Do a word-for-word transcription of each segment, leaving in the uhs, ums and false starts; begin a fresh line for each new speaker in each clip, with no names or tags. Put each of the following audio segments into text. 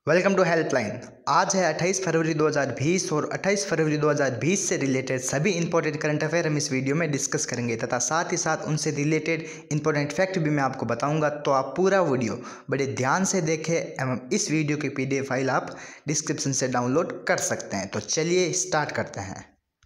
Welcome to helpline. आज है अट्ठाईस फरवरी दो हज़ार बीस और अट्ठाईस फरवरी दो हज़ार बीस से रिलेटेड सभी इंपॉर्टेंट करंट अफेयर हम इस वीडियो में डिस्कस करेंगे तथा साथ ही साथ उनसे रिलेटेड इंपॉर्टेंट फैक्ट भी मैं आपको बताऊंगा। तो आप पूरा वीडियो बड़े ध्यान से देखें एवं इस वीडियो की पीडीएफ फाइल आप डिस्क्रिप्शन से डाउनलोड कर सकते हैं। तो चलिए स्टार्ट करते हैं।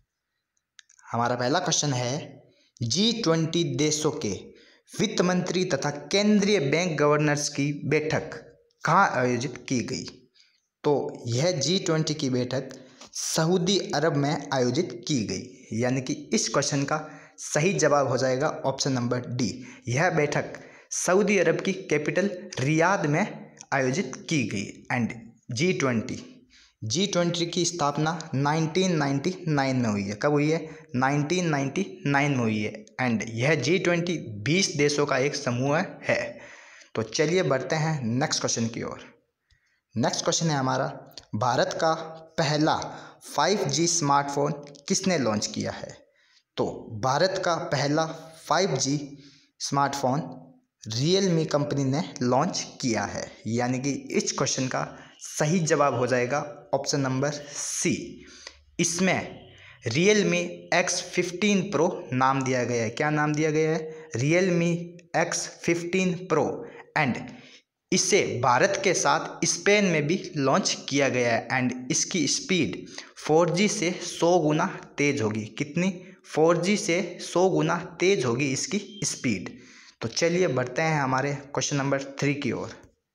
हमारा पहला क्वेश्चन है, जी ट्वेंटी देशों के वित्त मंत्री तथा केंद्रीय बैंक गवर्नर्स की बैठक कहाँ आयोजित की गई? तो यह जी ट्वेंटी की बैठक सऊदी अरब में आयोजित की गई, यानी कि इस क्वेश्चन का सही जवाब हो जाएगा ऑप्शन नंबर डी। यह बैठक सऊदी अरब की कैपिटल रियाद में आयोजित की गई। And G twenty G twenty की स्थापना नाइनटीन नाइंटी नाइन में हुई है। कब हुई है? नाइनटीन नाइंटी नाइन में हुई है। एंड यह जी ट्वेंटी बीस देशों का एक समूह है। तो चलिए बढ़ते हैं नेक्स्ट क्वेश्चन की ओर। नेक्स्ट क्वेश्चन है हमारा, भारत का पहला फाइव जी स्मार्टफोन किसने लॉन्च किया है? तो भारत का पहला five G smartphone Realme company ने लॉन्च किया है, यानी कि इस क्वेश्चन का सही जवाब हो जाएगा ऑप्शन नंबर सी। इसमें रियलमी एक्स फिफ्टीन प्रो नाम दिया गया है। क्या नाम दिया गया है? Realme X fifteen pro. And इसे भारत के साथ स्पेन में भी लॉन्च किया गया है। एंड इसकी स्पीड फोर जी से सौ गुना तेज होगी। कितनी? फोर जी से सौ गुना तेज होगी इसकी स्पीड। तो चलिए बढ़ते हैं हमारे क्वेश्चन नंबर थ्री की ओर।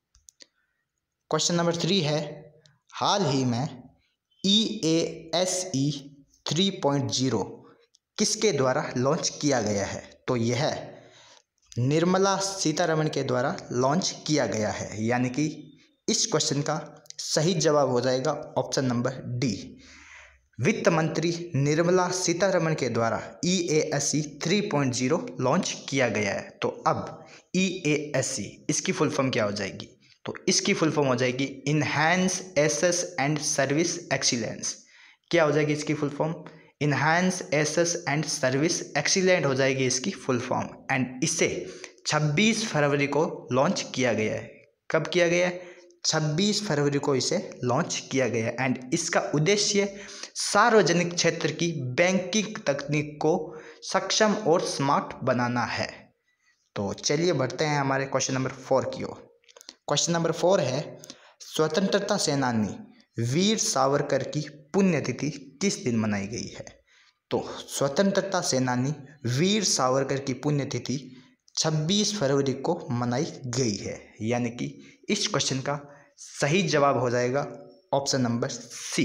क्वेश्चन नंबर थ्री है, हाल ही में E A S E three point zero किसके द्वारा लॉन्च किया गया है? तो यह निर्मला सीतारमण के द्वारा लॉन्च किया गया है, यानी कि इस क्वेश्चन का सही जवाब हो जाएगा ऑप्शन नंबर डी। वित्त मंत्री निर्मला सीतारमण के द्वारा E A S E three point zero launch किया गया है। तो अब ई ए एस ई इसकी फुल फॉर्म क्या हो जाएगी? तो इसकी फुल फॉर्म हो जाएगी enhance access and service excellence. क्या हो जाएगी इसकी full form? Enhance access and service excellent हो जाएगी इसकी फुल फॉर्म। एंड इसे छब्बीस फरवरी को लॉन्च किया गया है। कब किया गया है? छब्बीस फरवरी को इसे लॉन्च किया गया है। एंड इसका उद्देश्य सार्वजनिक क्षेत्र की बैंकिंग तकनीक को सक्षम और स्मार्ट बनाना है। तो चलिए बढ़ते हैं हमारे क्वेश्चन नंबर फोर की ओर। क्वेश्चन नंबर फोर है, स्वतंत्रता सेनानी वीर सावरकर की पुण्यतिथि किस दिन मनाई गई है? तो स्वतंत्रता सेनानी वीर सावरकर की पुण्यतिथि छब्बीस फरवरी को मनाई गई है, यानी कि इस क्वेश्चन का सही जवाब हो जाएगा ऑप्शन नंबर सी।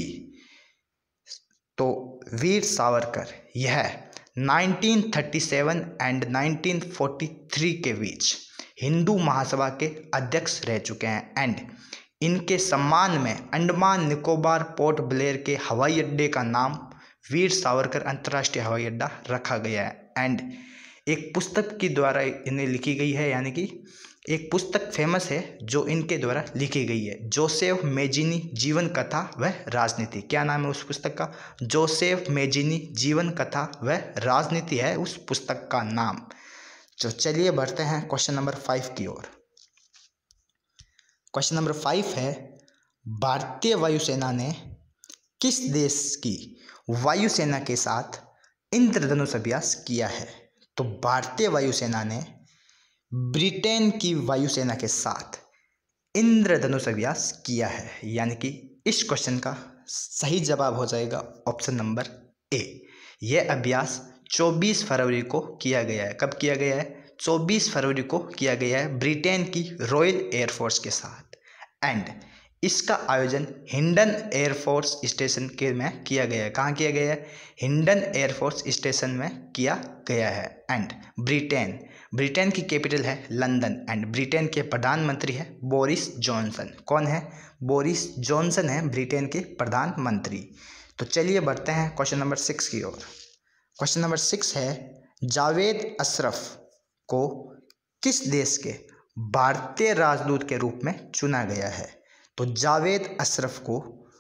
तो वीर सावरकर यह nineteen thirty seven and nineteen forty three के बीच हिंदू महासभा के अध्यक्ष रह चुके हैं। एंड इनके सम्मान में अंडमान निकोबार पोर्ट ब्लेयर के हवाई अड्डे का नाम वीर सावरकर अंतर्राष्ट्रीय हवाई अड्डा रखा गया है। एंड एक पुस्तक की द्वारा इन्हें लिखी गई है, यानी कि एक पुस्तक फेमस है जो इनके द्वारा लिखी गई है, जोसेफ मेजिनी जीवन कथा व राजनीति। क्या नाम है उस पुस्तक का? जोसेफ मेजिनी जीवन कथा व राजनीति है उस पुस्तक का नाम। तो चलिए बढ़ते हैं क्वेश्चन नंबर फाइव की ओर। क्वेश्चन नंबर फाइव है, भारतीय वायुसेना ने किस देश की वायुसेना के साथ इंद्रधनुष अभ्यास किया है? तो भारतीय वायुसेना ने ब्रिटेन की वायुसेना के साथ इंद्रधनुष अभ्यास किया है, यानी कि इस क्वेश्चन का सही जवाब हो जाएगा ऑप्शन नंबर ए। यह अभ्यास चौबीस फरवरी को किया गया है। कब किया गया है? चौबीस फरवरी को किया गया है ब्रिटेन की रॉयल एयरफोर्स के साथ। एंड इसका आयोजन हिंडन एयरफोर्स स्टेशन के में किया गया है। कहाँ किया गया है? हिंडन एयरफोर्स स्टेशन में किया गया है। एंड ब्रिटेन ब्रिटेन की कैपिटल है लंदन। एंड ब्रिटेन के प्रधानमंत्री है बोरिस जॉनसन। कौन है? बोरिस जॉनसन है ब्रिटेन के प्रधानमंत्री। तो चलिए बढ़ते हैं क्वेश्चन नंबर सिक्स की ओर। क्वेश्चन नंबर सिक्स है, जावेद अशरफ को किस देश के भारतीय राजदूत के रूप में चुना गया है? तो जावेद अशरफ को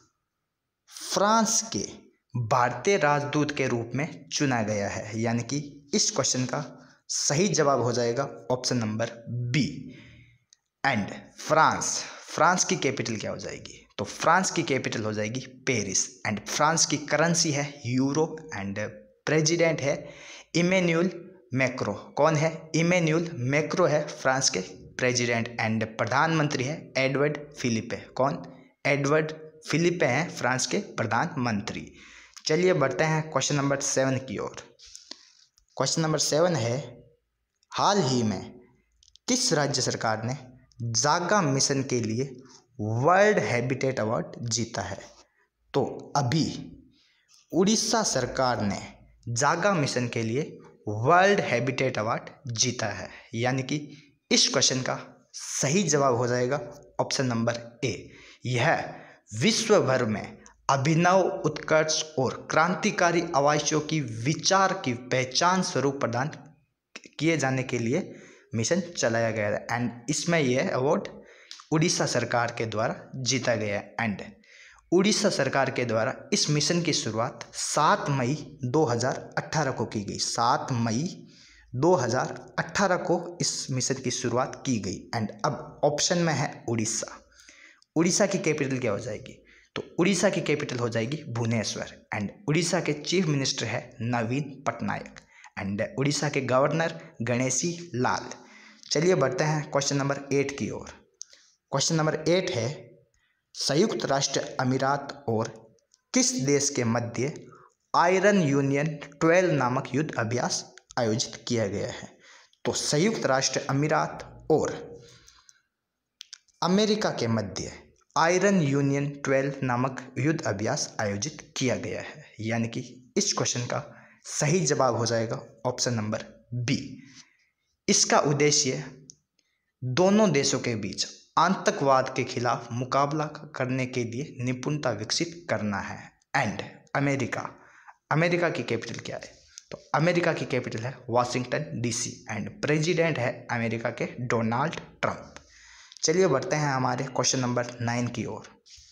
फ्रांस के भारतीय राजदूत के रूप में चुना गया है, यानी कि इस क्वेश्चन का सही जवाब हो जाएगा option number B. And France France की कैपिटल क्या हो जाएगी? तो फ्रांस की कैपिटल हो जाएगी पेरिस। एंड फ्रांस की करेंसी है यूरो। एंड प्रेसिडेंट है इमैनुअल मैक्रो। कौन है? इमैनुअल मैक्रो है फ्रांस के प्रेसिडेंट। एंड प्रधानमंत्री है एडवर्ड फिलिपे। कौन? एडवर्ड फिलिपे हैं फ्रांस के प्रधानमंत्री। चलिए बढ़ते हैं क्वेश्चन नंबर सेवन की ओर। क्वेश्चन नंबर सेवन है, हाल ही में किस राज्य सरकार ने जागा मिशन के लिए वर्ल्ड हैबिटेट अवार्ड जीता है? तो अभी उड़ीसा सरकार ने जागा मिशन के लिए वर्ल्ड हैबिटेट अवार्ड जीता है। यानी कि इस क्वेश्चन का सही जवाब हो जाएगा ऑप्शन नंबर ए। यह विश्व भर में अभिनव, उत्कर्ष और क्रांतिकारी आवासों की विचार की पहचान स्वरूप प्रदान किए जाने के लिए मिशन चलाया गया है। एंड इसमें यह अवार्ड उड़ीसा सरकार के द्वारा जीता गया है। एंड उड़ीसा सरकार के द्वारा इस मिशन की शुरुआत सात मई दो हज़ार अठारह को की गई। सात मई दो हज़ार अठारह को इस मिशन की शुरुआत की गई। एंड अब ऑप्शन में है उड़ीसा। उड़ीसा की कैपिटल क्या हो जाएगी? तो उड़ीसा की कैपिटल हो जाएगी भुवनेश्वर। एंड उड़ीसा के चीफ मिनिस्टर है नवीन पटनायक। एंड उड़ीसा के गवर्नर गणेशी लाल। चलिए बढ़ते हैं क्वेश्चन नंबर एट की ओर। क्वेश्चन नंबर एट है, संयुक्त राष्ट्र अमीरात और किस देश के मध्य आयरन यूनियन ट्वेल्व नामक युद्ध अभ्यास आयोजित किया गया है? तो संयुक्त राष्ट्र अमीरात और अमेरिका के मध्य आयरन यूनियन ट्वेल्व नामक युद्ध अभ्यास आयोजित किया गया है। यानी कि इस क्वेश्चन का सही जवाब हो जाएगा ऑप्शन नंबर बी। इसका उद्देश्य दोनों देशों के बीच आतंकवाद के खिलाफ मुकाबला करने के लिए निपुणता विकसित करना है। एंड अमेरिका अमेरिका की कैपिटल क्या है? तो अमेरिका की कैपिटल है वाशिंगटन डीसी। एंड प्रेसिडेंट है अमेरिका के डोनाल्ड ट्रंप। चलिए बढ़ते हैं हमारे क्वेश्चन नंबर नाइन की ओर।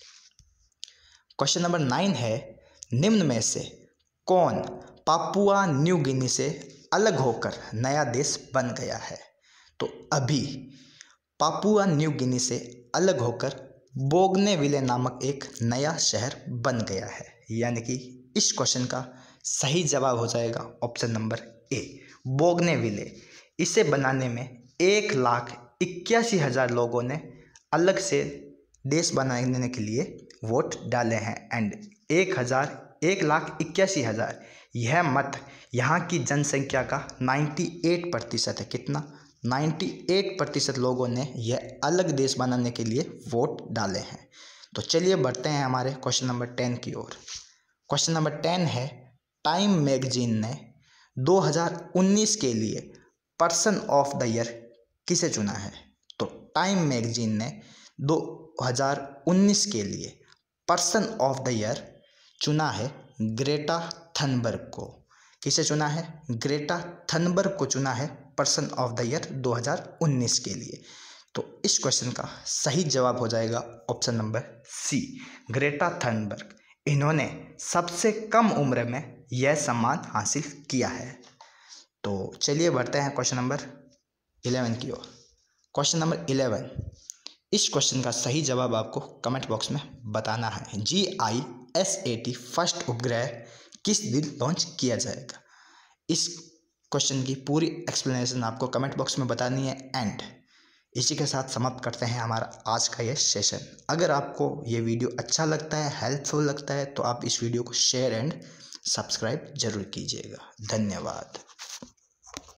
क्वेश्चन नंबर नाइन है, निम्न में से कौन पापुआ न्यू गिनी से अलग होकर नया देश बन गया है? तो अभी पापुआ न्यू गिनी से अलग होकर बोगनेविले नामक एक नया शहर बन गया है। यानी कि इस क्वेश्चन का सही जवाब हो जाएगा ऑप्शन नंबर ए, बोगनेविले। इसे बनाने में एक लाख इक्यासी हजार लोगों ने अलग से देश बनाने के लिए वोट डाले हैं। एंड एक हजार एक लाख इक्यासी हजार यह मत यहाँ की जनसंख्या का अट्ठानवे प्रतिशत है। कितना? अट्ठानवे प्रतिशत लोगों ने यह अलग देश बनाने के लिए वोट डाले हैं। तो चलिए बढ़ते हैं हमारे क्वेश्चन नंबर टेन की ओर। क्वेश्चन नंबर टेन है, टाइम मैगजीन ने दो हज़ार उन्नीस के लिए पर्सन ऑफ द ईयर किसे चुना है? तो टाइम मैगजीन ने दो हज़ार उन्नीस के लिए पर्सन ऑफ द ईयर चुना है ग्रेटा थनबर्ग को। किसे चुना है? ग्रेटा थनबर्ग को चुना है पर्सन ऑफ द ईयर दो हज़ार उन्नीस के लिए। तो इस क्वेश्चन का सही जवाब हो जाएगा option number C, Greta Thunberg. इन्होंने सबसे कम उम्र में यह सम्मान हासिल किया है। तो चलिए बढ़ते हैं क्वेश्चन नंबर इलेवन की ओर। क्वेश्चन नंबर इलेवन, इस क्वेश्चन का सही जवाब आपको कमेंट बॉक्स में बताना है। G I S A T first उपग्रह किस दिन लॉन्च किया जाएगा? इस क्वेश्चन की पूरी एक्सप्लेनेशन आपको कमेंट बॉक्स में बतानी है। एंड इसी के साथ समाप्त करते हैं हमारा आज का ये सेशन। अगर आपको ये वीडियो अच्छा लगता है, हेल्पफुल लगता है, तो आप इस वीडियो को शेयर एंड सब्सक्राइब जरूर कीजिएगा। धन्यवाद।